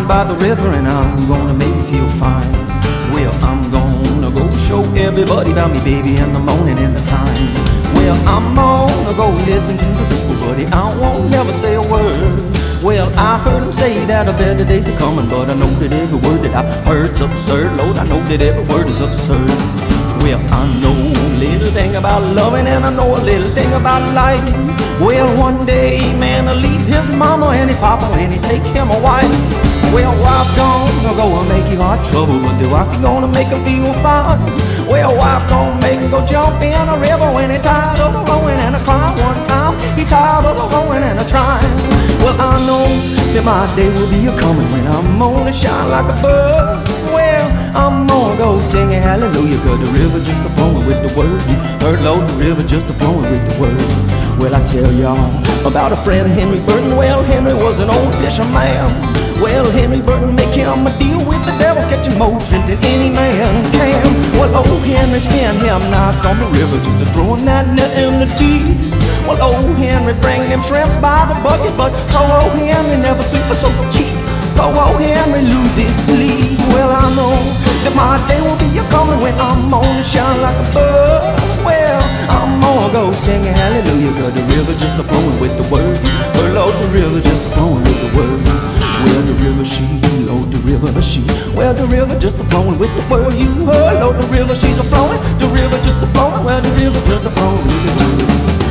down by the river and I'm gonna make you feel fine. Well, I'm gonna go show everybody about me, baby, in the morning and the time. Well, I'm gonna go listen to the people, buddy, I won't never say a word. Well, I heard them say that a better days are coming, but I know that every word that I heard's absurd. Lord, I know that every word is absurd. Well, I know a little thing about loving and I know a little thing about life. Well, one day, man, he'll leave his mama and his papa and he take him a wife. Well, wife gonna go and make you hot trouble, but the wife gonna make her feel fine. Well, wife gonna make him go jump in a river when he tired of the rowing and a crying. One time he tired of the rowing and a trying. Well, I know that my day will be a-coming when I'm gonna shine like a bird. Well, I'm gonna go singing hallelujah, 'cause the river just a-flowing with the word. You heard, Lord, the river just a-flowing with the word. Well, I tell y'all about a friend, Henry Burton. Well, Henry was an old fisherman. Well, Henry Burton make him a deal with the devil, catching more shrimp than any man can. Well, old Henry spent him nights on the river just a-throwing that net in the deep. Well, old Henry bring them shrimps by the bucket, but old Henry never sleep so cheap. Old Henry lose his sleep. Well, I know that my day will be a-coming when I'm gonna shine like a bird. Well, I'm gonna go singing hallelujah, 'cause the river just a-flowing with the word. Well, Lord, the river just a-flowing with the word. Well, the river she, Lord, the river she. Well, the river just a-flowing with the word. You heard, Lord, the river she's a-flowing. The river just a-flowing. Well, the river just a-flowing with the word.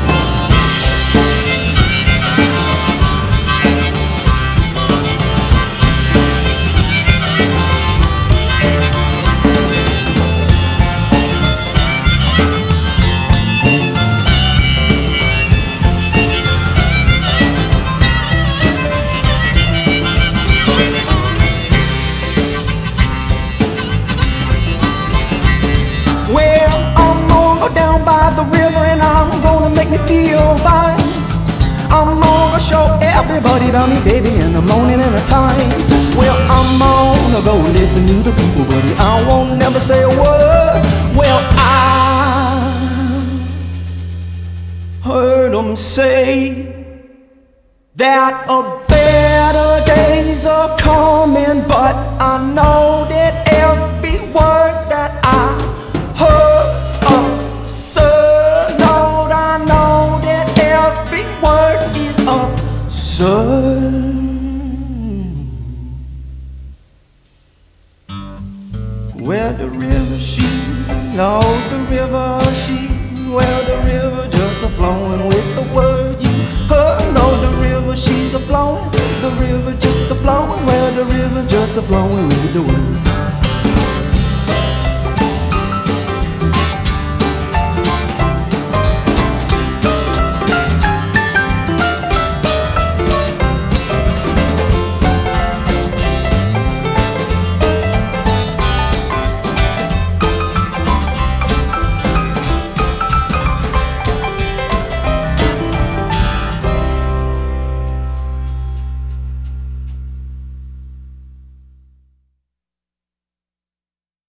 Well, I'm gonna go down by the river and I'm gonna make me feel fine. I'm gonna show everybody about me, baby, in the morning and the time. Well, I'm gonna go listen to the people, buddy, I won't never say a word. Well, I heard them say that a better days are coming, but I know that every word that I heard's absurd. Lord, I know that every word is absurd. Well, the river she, Lord, the river she. Well, the river just a-flowing with the word. You heard, Lord, the river she's a-flowing. The river just a-flowing. Well, the river just a-flowing with the word.